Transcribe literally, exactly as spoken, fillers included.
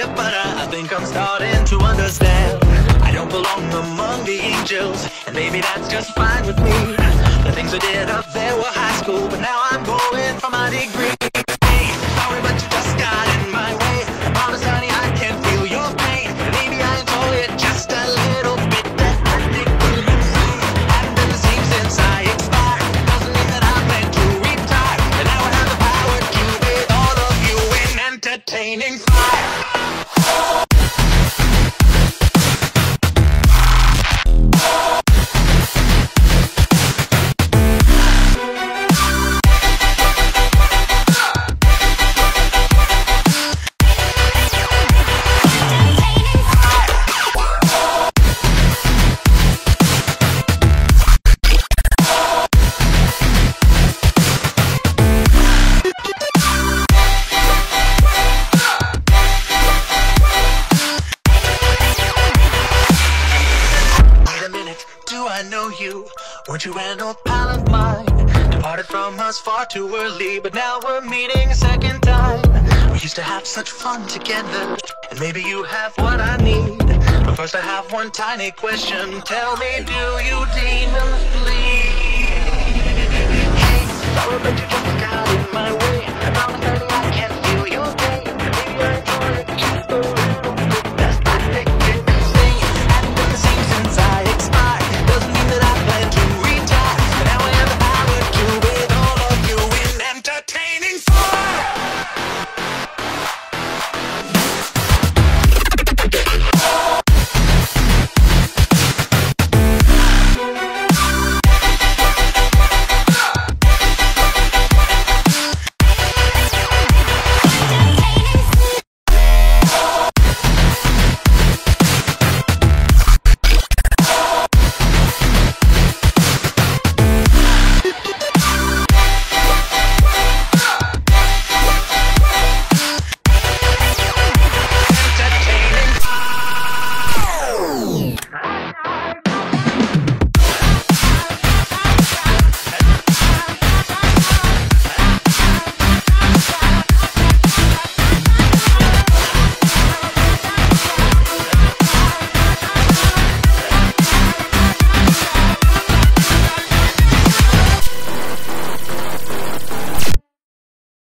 it, but I, I think I'm starting to understand. I don't belong among the angels, and maybe that's just fine with me. The things I did up there were high school, but now I'm going for my degree. Sorry, but you just got in my way. I promise, honey, I can feel your pain. Maybe I enjoy it just a little bit. That addictive insane. Haven't been the same since I expired. Doesn't mean that I plan to retire. And now I have the power to bathe all of you in entertaining fire. I know you, weren't you an old pal of mine? Departed from us far too early, but now we're meeting a second time. We used to have such fun together, and maybe you have what I need. But first I have one tiny question. Tell me, do you demons bleed? Hey, sorry, but you just got in my way.